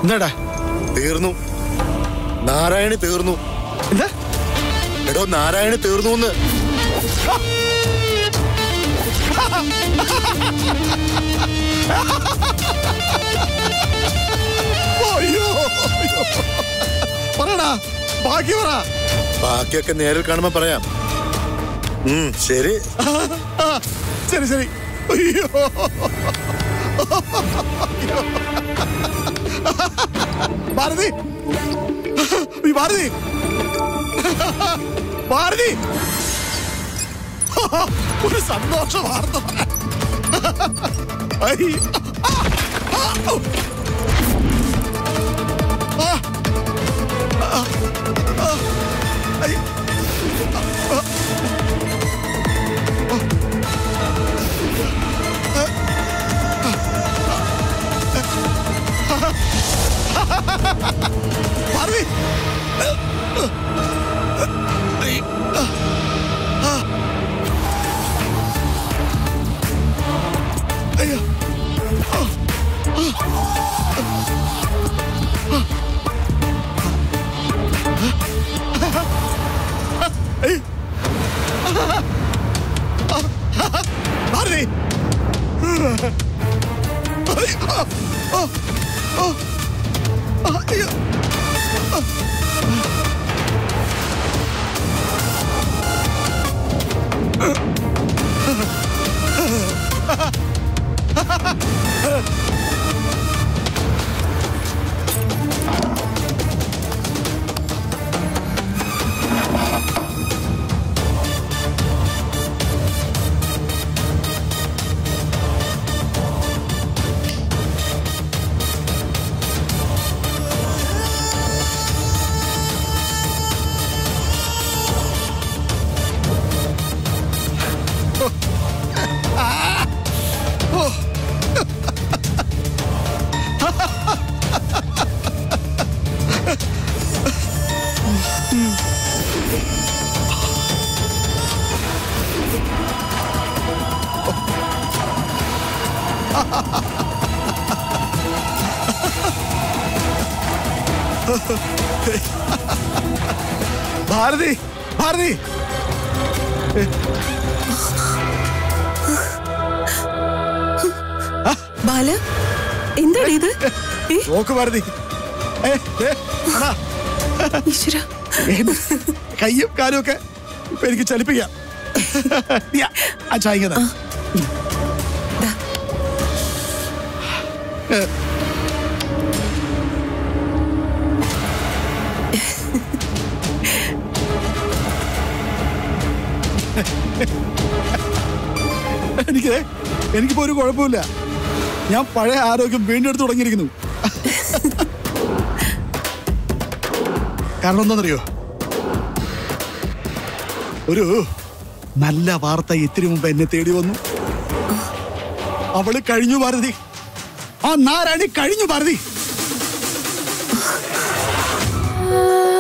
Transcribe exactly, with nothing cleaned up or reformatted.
എന്താടാ? തീർന്നു, നാരായണി തീർന്നു. എന്താ? എടോ നാരായണി തീർന്നു എന്ന്. പറയടാ, ബാക്കി പറ. ബാക്കിയൊക്കെ നേരിൽ കാണുമ്പോ പറയാം. ഉം ശരി ശരി ശരി. അയ്യോ ഭാരതി, ഭാരതി, ഭാരതി, ഒരു സന്തോഷ വാർത്ത പറയാം. ഭാരതി, അയ്യോ ഭാരതി, അയ്യോ ഭാരതി, ഭാരതി, ബാല, എന്താണ് ഇത്? നോക്ക് ഭാരതി, കയ്യും കാലും ഒക്കെ ഇപ്പൊ എനിക്ക് ചലിപ്പിക്കാം. ആ ചായ എനിക്ക് എനിക്കിപ്പോ ഒരു കുഴപ്പമില്ല. ഞാൻ പഴയ ആരോഗ്യം വീണ്ടെടുത്ത് തുടങ്ങിയിരിക്കുന്നു. കാരണം എന്താണെന്നറിയോ? ഒരു നല്ല വാർത്ത ഇത്തിരി മുമ്പ് എന്നെ തേടി വന്നു. അവള് കഴിഞ്ഞു ഭാരതി, ആ നാരായണി കഴിഞ്ഞു ഭാരതി.